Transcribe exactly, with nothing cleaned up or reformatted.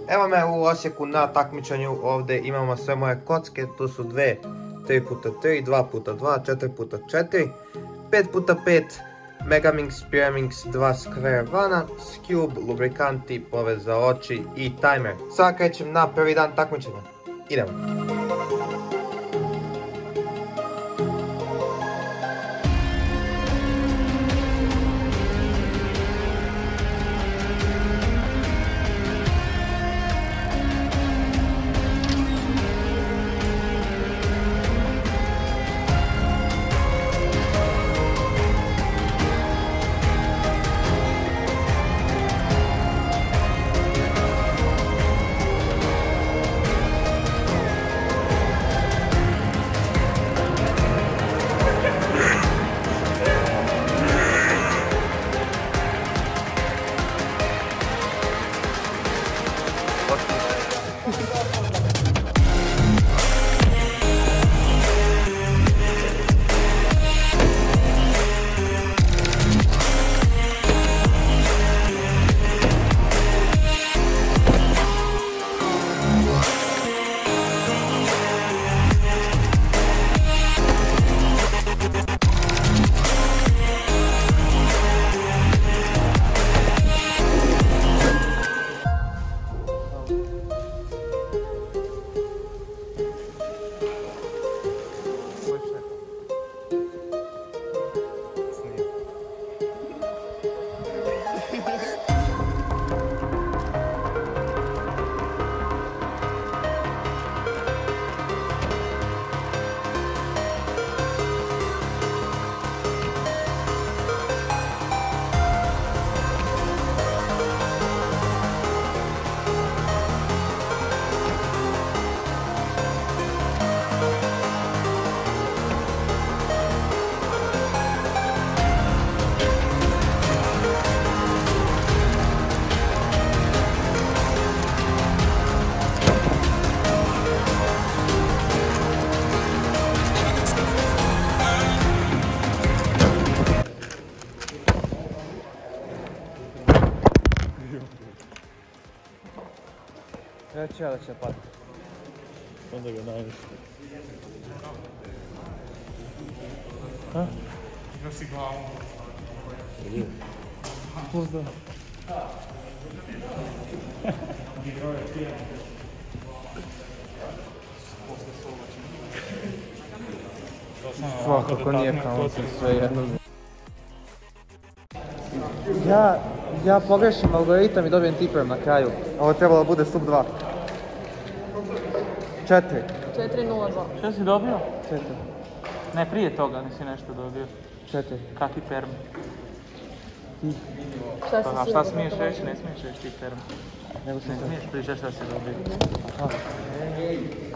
Evo me u Osijeku na takmičenju, ovdje imamo sve moje kocke, tu su dve, tri puta tri, dva puta dva, četiri puta četiri, pet puta pet, Megaminx, Pyraminx, dva Square Vana, Scube, lubrikanti, povez za oči i timer. Sada krećem na prvi dan takmičenja. Idemo! Reći ja da će padati. Onda ga najviše. Ha? Nosi glavu. Ili? Pozdrav. Svakako nije kao sve jedno. Ja, ja pogrešim algoritam i dobijem tiper na kraju. Ovo trebalo bude sub dva. četiri. četiri nula dva. Što si dobio? četiri. Ne, prije toga nisi nešto dobio. četiri. Kaki perm? Ti. Šta si A si šta smiješ reći? Ne smiješ reći ti perm. Ne smiješ pričati šta si dobio. Aha.